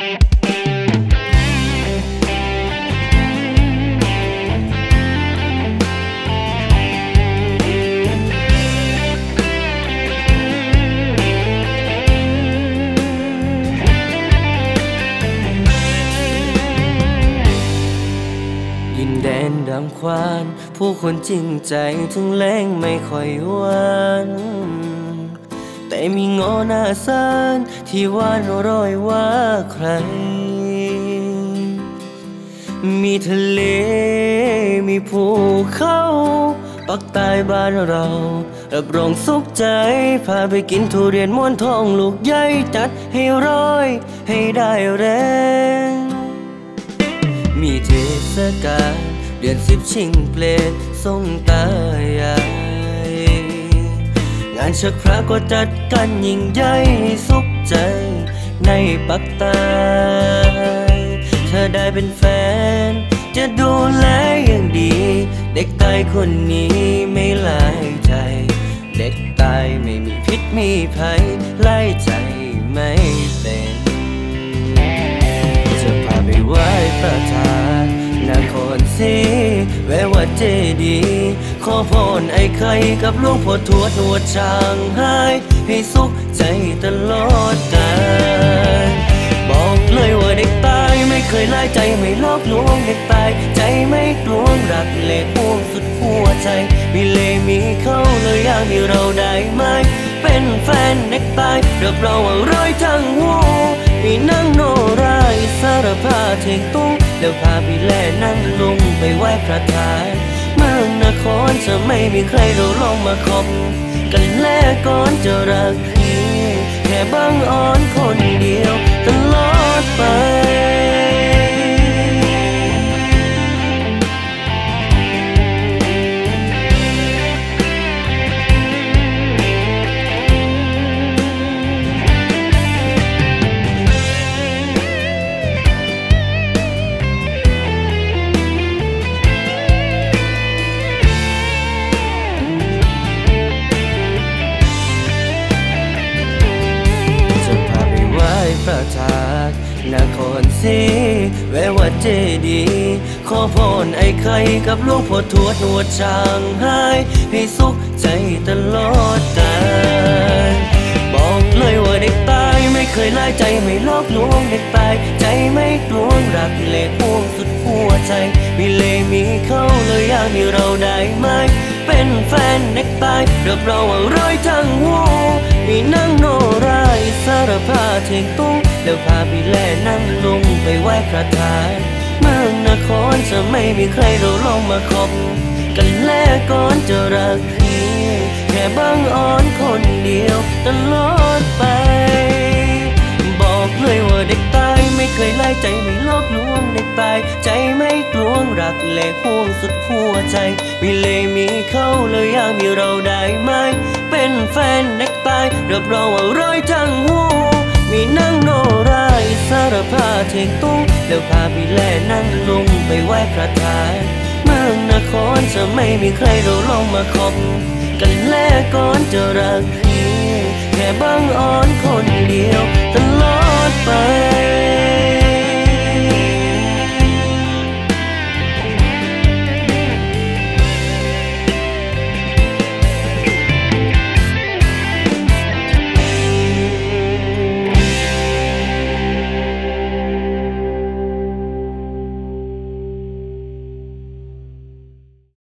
ดินแดนดังควานผู้คนจริงใจถึงแรงไม่ค่อยหวานแต่มีงอหน้าซานที่หวานร้อยว่าใครมีทะเลมีภูเขาปักใต้บ้านเรารับรองสุขใจพาไปกินทุเรียนม้วนทองลูกใหญ่จัดให้ร้อยให้ได้แรงมีเทศกาลเดือน10ชิงเปลดทรงตายายงานชักพระก็จัดกันยิ่งใหญ่ให้สุขใจในปักใต้เธอได้เป็นแฟนจะดูแลอย่างดีเด็กตายคนนี้ไม่หลายใจเด็กตายไม่มีพิษมีภัยไล่ใจไม่เป็นจะพาไปไหว้พระธาตุนครศรีแวะวัดเจดีย์ขอพรไอ้ไข่กับหลวงพ่อทวดวัดช้างให้ให้สุขใจตลอดกาลบอกเลยว่าเด็กตายไม่เคยไล่ใจไม่ลอกลวงเด็กตายใจไม่กลวงรักเล่ห่วงสุดหัวใจมีเล่มีเขาเลยอยากมีเราได้ไหมเป็นแฟนเด็กตายรับเราว่าร้อยทั้งหัวมีนั่งโนราอิสารพาเทงตุ้งแล้วพาพี่แล่นั่งลงไปไหว้พระธาตุเมืองนครจะไม่มีใครเราลองมาคบกันแลก่อนจะรักพี่แค่บังอ่อนคนเดียวตลอดไปพระธาตุนครศรีแวะวัดเจดีย์ขอพรไอ้ไข่กับหลวงพ่อทวดวัดช้างให้ให้สุขใจตลอดกาลบอกเลยว่าเด็กตายไม่เคยไล่ใจไม่ลอกลวงเด็กตายใจไม่กลวงรักเล่ห่วงสุดหัวใจมีเล่มีเขาเลยอยากมีเราได้ไหมเป็นแฟนเด็กตายรับเราว่าร้อยทั้งหัวมีนั่งโนราอิสารพาเทงตุ้งแล้วพาพี่แล่นั่งลงไปไหว้พระธาตุเมืองนครจะไม่มีใครเราลองมาคบกันแลก่อนจะรักพี่แค่บังอ่อนคนเดียวตลอดไปบอกเลยว่าเด็กตายไม่เคยไล่ใจไม่ลอกลวงเด็กตายใจไม่กลวงรักเล่ห่วงสุดหัวใจมีเล่มีเขาเลยอยากมีเราได้ไหมเป็นแฟนเด็กตายรับเราว่าร้อยทั้งหัวมีนั่งโนราอิสารพาเทงตุ้งแล้วพาพี่แล่นั่งลงไปไหว้พระธาตุเมืองนครจะไม่มีใครเราลองมาคบกันแลก่อนจะรักพี่แค่บังอ่อนคนเดียวตลอดไป